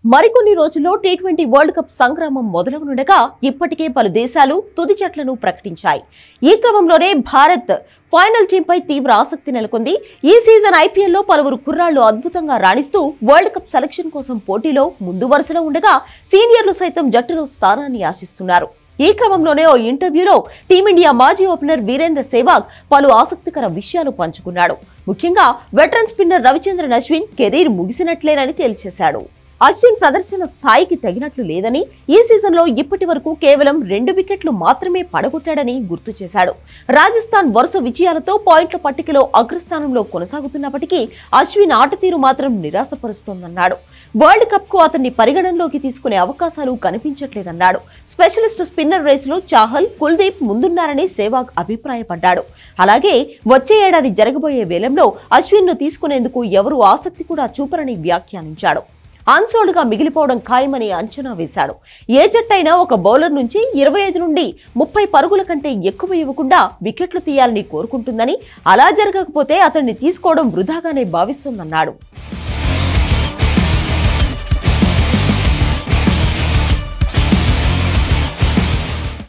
మరికొన్ని రోజుల్లో T20 world cup సంగ్రామం మొదలవనుండగా ఇప్పటికే పలు దేశాలు తుది జట్లను ప్రకటించాయి. ఈ క్రమంలోనే భారత్ ఫైనల్ టీంపై తీవ్ర ఆసక్తి నెలకొంది. ఈ సీజన్ ఐపీఎల్లో పలువురు కుర్రాళ్లు అద్భుతంగా రాణిస్తూ వరల్డ్ కప్ సెలక్షన్ కోసం పోటీలో ముందు వరుసలో ఉండగా సీనియర్లు సైతం జట్టులో స్థానాన్ని ఆశిస్తున్నారు. ఈ క్రమంలోనే ఓ ఇంటర్వ్యూలో టీమిండియా మాజీ ఓపెనర్ వీరేంద్ర సెహ్వాగ్ పలు ఆసక్తికర విషయాలు పంచుకున్నాడు. ముఖ్యంగా veteran spinner Ravichandran Ashwin career ముగిసినట్లేనని తేల్చేశాడు. అశ్విన్ ప్రదర్శన స్థాయికి తగినట్లు లేదని, ఈ సీజన్లో ఇప్పటి వరకు కేవలం 2 వికెట్లు మాత్రమే పడగొట్టాడని గుర్తు చేశాడు. రాజస్థాన్ వరుస విజయాలతో పాయింట్ల పట్టికలో అగ్రస్థానంలో కొనసాగుతున్నప్పటికీ అశ్విన్ ఆట తీరు మాత్రం నిరాశపరుస్తోందన్నాడు. వరల్డ్ కప్ కు అతన్ని పరిగణనలోకి తీసుకునే అవకాశాలు కనిపించట్లేదన్నాడు. స్పెషలిస్ట్ స్పిన్నర్ రేసులో చాహల్, కుల్దీప్ ముందున్నారని సెహ్వాగ్ అభిప్రాయపడ్డాడు. అలాగే వచ్చే ఏడాది జరగబోయే వేలంలో అశ్విన్ ను తీసుకునేందుకు ఎవరూ ఆసక్తి కూడా చూపరని వ్యాఖ్యానించాడు. అన్సోల్డ్ గా మిగిలిపోవడం ఖాయమని అంచనా వేశాడు. ఏ జట్టైనా ఒక బౌలర్ నుంచి 25 నుండి 30 పరుగుల కంటే ఎక్కువ ఇవ్వకుండా వికెట్లు తీయాలని కోరుకుంటుందని, అలా జరగకపోతే అతన్ని తీసుకోవడం వృధాగానే భావిస్తోందన్నాడు.